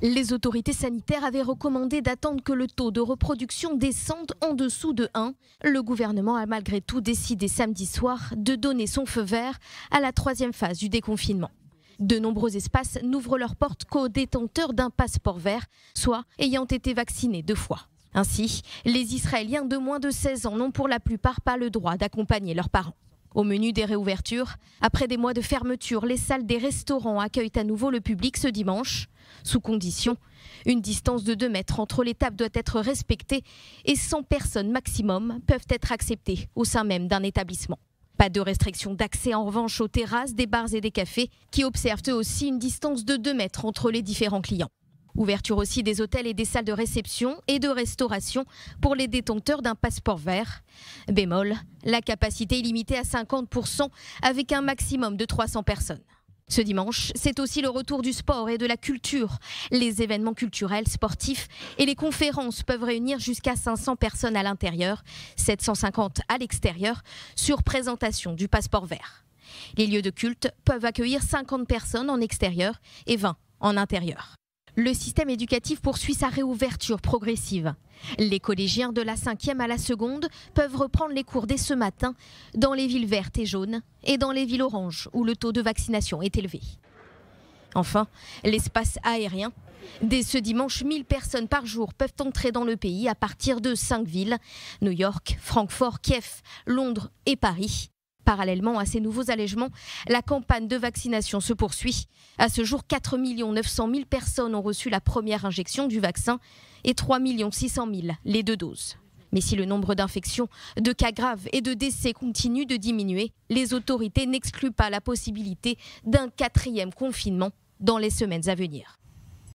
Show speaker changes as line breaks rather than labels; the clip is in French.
Les autorités sanitaires avaient recommandé d'attendre que le taux de reproduction descende en dessous de 1. Le gouvernement a malgré tout décidé samedi soir de donner son feu vert à la 3e phase du déconfinement. De nombreux espaces n'ouvrent leurs portes qu'aux détenteurs d'un passeport vert, soit ayant été vaccinés 2 fois. Ainsi, les Israéliens de moins de 16 ans n'ont pour la plupart pas le droit d'accompagner leurs parents. Au menu des réouvertures, après des mois de fermeture, les salles des restaurants accueillent à nouveau le public ce dimanche. Sous condition, une distance de 2 mètres entre les tables doit être respectée et 100 personnes maximum peuvent être acceptées au sein même d'un établissement. Pas de restriction d'accès en revanche aux terrasses des bars et des cafés qui observent eux aussi une distance de 2 mètres entre les différents clients. Ouverture aussi des hôtels et des salles de réception et de restauration pour les détenteurs d'un passeport vert. Bémol, la capacité est limitée à 50% avec un maximum de 300 personnes. Ce dimanche, c'est aussi le retour du sport et de la culture. Les événements culturels, sportifs et les conférences peuvent réunir jusqu'à 500 personnes à l'intérieur, 750 à l'extérieur, sur présentation du passeport vert. Les lieux de culte peuvent accueillir 50 personnes en extérieur et 20 en intérieur. Le système éducatif poursuit sa réouverture progressive. Les collégiens de la 5e à la 2e peuvent reprendre les cours dès ce matin dans les villes vertes et jaunes et dans les villes oranges où le taux de vaccination est élevé. Enfin, l'espace aérien. Dès ce dimanche, 1000 personnes par jour peuvent entrer dans le pays à partir de 5 villes, New York, Francfort, Kiev, Londres et Paris. Parallèlement à ces nouveaux allègements, la campagne de vaccination se poursuit. À ce jour, 4 900 000 personnes ont reçu la première injection du vaccin et 3 600 000 les 2 doses. Mais si le nombre d'infections, de cas graves et de décès continue de diminuer, les autorités n'excluent pas la possibilité d'un 4e confinement dans les semaines à venir.